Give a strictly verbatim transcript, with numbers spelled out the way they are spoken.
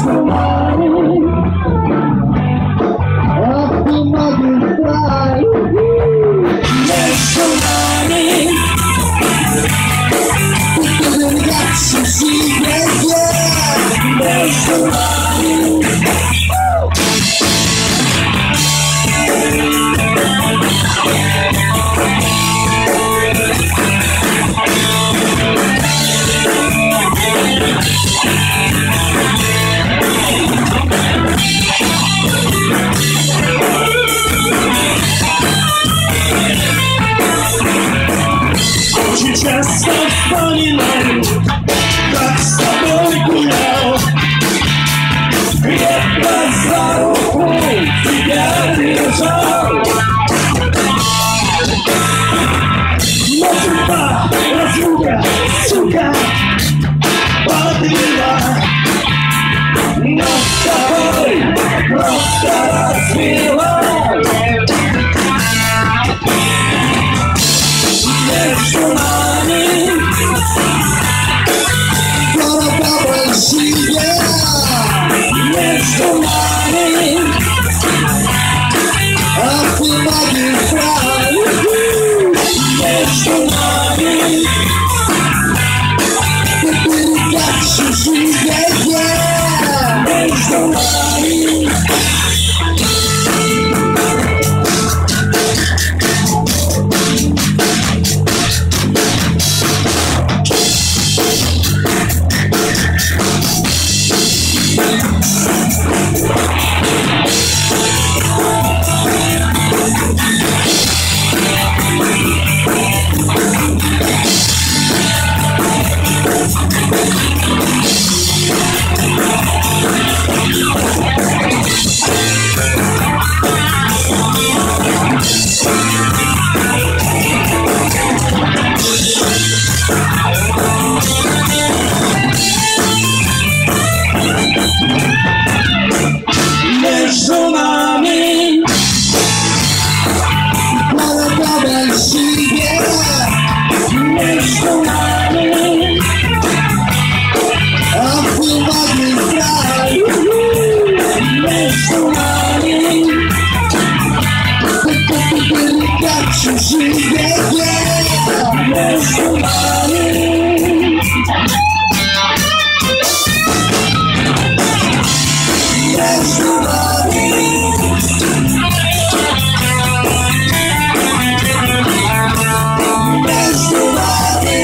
Just a funny night, that's the boy below. Get the sorrow home, together is all. Motiva, Razuga, Suga, Badila. Nossa boy, nossa fila. There's no money. There's no money. I feel like you cry. There's no money. The pretty got you, she's dead, yeah. There's no money. There's no money. Wanna come and see, yeah. There's no money. I feel like you cry. There's no money. Got you, see, yeah, yeah. There's no money. There's no money. There's no money.